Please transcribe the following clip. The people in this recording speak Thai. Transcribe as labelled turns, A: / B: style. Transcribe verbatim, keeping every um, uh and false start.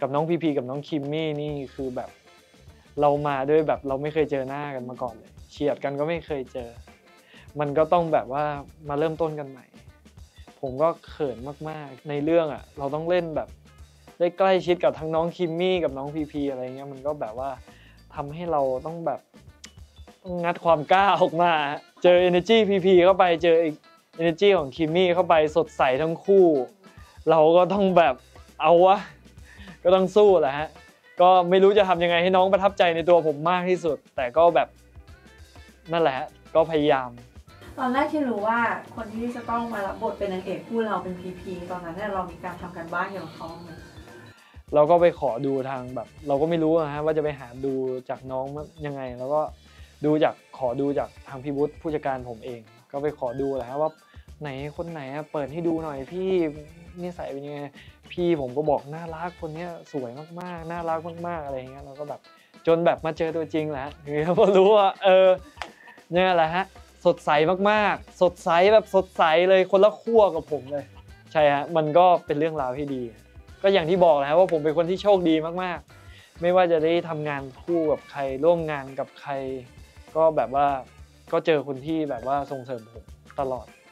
A: กับน้องพีพีกับน้องคิมมี่นี่คือแบบเรามาด้วยแบบเราไม่เคยเจอหน้ากันมาก่อนเลยเฉียดกันก็ไม่เคยเจอมันก็ต้องแบบว่ามาเริ่มต้นกันใหม่ผมก็เขินมากๆในเรื่องอ่ะเราต้องเล่นแบบได้ใกล้ชิดกับทั้งน้องคิมมี่กับน้องพีพีอะไรเงี้ยมันก็แบบว่าทำให้เราต้องแบบต้องงัดความกล้าออกมาเจอ energy พีพีเข้าไปเจอ energy ของคิมมี่เข้าไปสดใสทั้งคู่เราก็ต้องแบบเอาวะก็ต้องสู้แหละฮะก็ไม่รู้จะทำยังไงให้น้องประทับใจในตัวผมมากที่สุดแต่ก็แบบนั่นแหละก็พยายาม
B: ตอนแรกที่รู้ว่าคนที่จะต้องมารับบทเป็นนางเอกคู่เราเป็นพีพีตอนนั้นเนี่ยเรามีการทำกันบ้านเกี่ยวกับเขาไหม
A: เราก็ไปขอดูทางแบบเราก็ไม่รู้นะฮะว่าจะไปหาดูจากน้องยังไงแล้วก็ดูจากขอดูจากทางพี่วุฒิผู้จัดการผมเองก็ไปขอดูแหละฮะว่าไหนคนไหนเปิดให้ดูหน่อยพี่นิสัยเป็นยังไงพี่ผมก็บอกน่ารักคนนี้สวยมากๆน่ารักมากๆอะไรอย่างเงี้ยเราก็แบบจนแบบมาเจอตัวจริงแหละพอรู้ว่าเออเนี่ยแหละฮะสดใสมากๆสดใสแบบสดใสเลยคนละขั้วกับผมเลยใช่ฮะมันก็เป็นเรื่องราวที่ดีก็อย่างที่บอกแหละว่าผมเป็นคนที่โชคดีมากๆไม่ว่าจะได้ทำงานคู่กับใครร่วมงานกับใครก็แบบว่าก็เจอคนที่แบบว่าส่งเสริมผมตลอด